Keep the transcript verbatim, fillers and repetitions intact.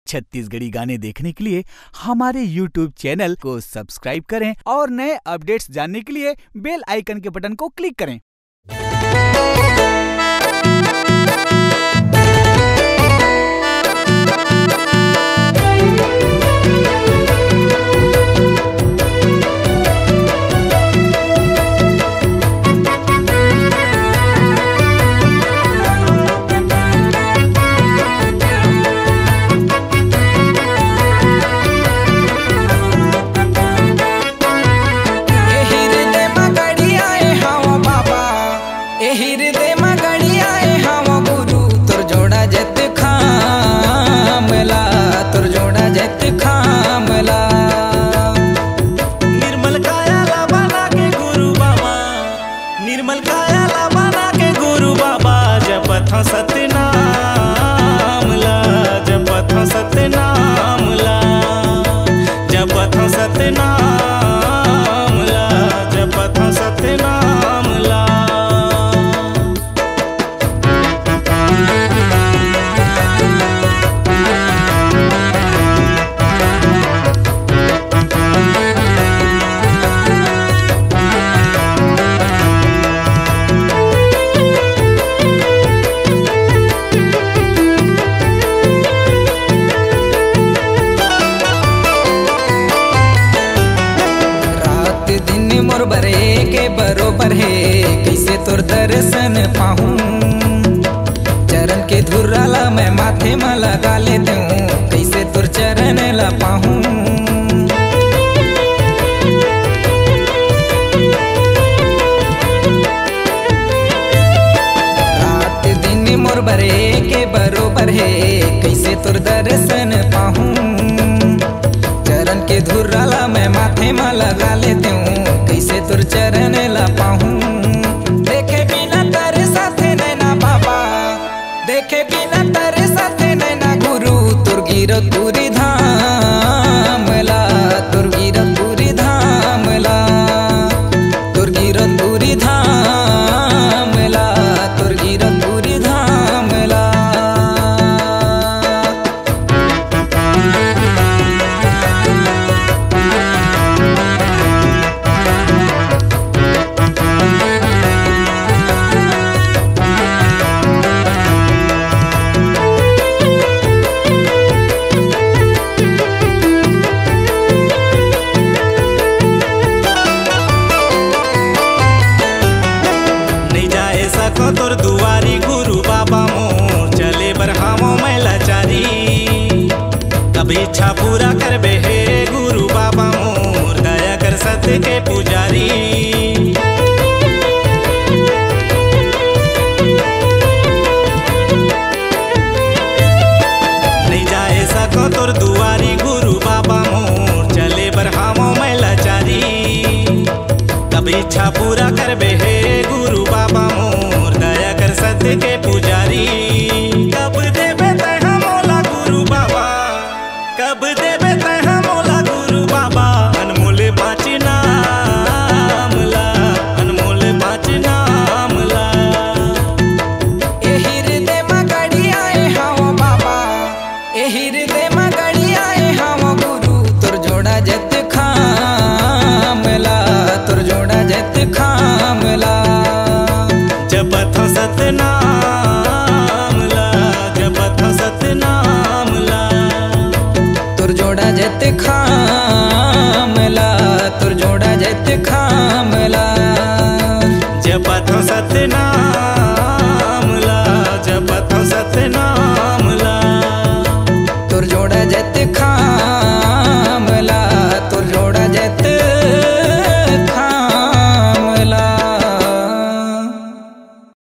छत्तीसगढ़ी गाने देखने के लिए हमारे यूट्यूब चैनल को सब्सक्राइब करें और नए अपडेट्स जानने के लिए बेल आइकन के बटन को क्लिक करें। सतनाम ला जपथ सतनाम ला जपथ सतनाम ला जपथ सतनाम ला। मोर बरे के बरोबर है कैसे तोर दर्शन पाहूं, चरण के धुराला मैं माथे में लगा लेती हूँ कैसे तोर चरण ला पाहूं। रात दिन मोर बरे के बरोबर है कैसे तोर दर्शन पाहूं, चरण के धुराला मैं माथे में लगा लेती हूँ कैसे तुर चरण ला पाहूं। देखे बिना तेरे साथे नैना बाबा, देखे बिना तेरे साथे नैना गुरु, तुर गिरो तुरी धाम ला तुर गिरो तुरी धाम ला तुर गिरो तुरी धाम ला तुर गिरो तुरी धाम ला। तोर दुआरी गुरु बाबा मोर चले बरहामो मैं लाचारी, कभी इच्छा पूरा करबे हे गुरु बाबा मोर दया कर सत्य के पुजारी। नहीं जाए सको तोर दुआरी गुरु बाबा मोर चले बरहामो मैं लाचारी, कभी इच्छा पूरा करबे हे गुरु बाबा मोर दया कर सत्य के पुजारी। कब देबे तैहा मोला गुरु बाबा, कब देबे तैहा मोला गुरु बाबा, अनमोल पाँच नाम ला अनमोल पाँच नाम ला। ए हृदय में गड़ी आए हाओ बाबा, ए हृदय में गड़ी आए हाओ गुरु, तुर जोड़ा जत खाम ला तुर जोड़ा जत खाम ला। जपथ सतनाम ला जपथ सतनाम ला तुर जोड़ा जत खाम ला तुर जोड़ा जत खाम ला। जपथ सतनाम ला जपथ सतनाम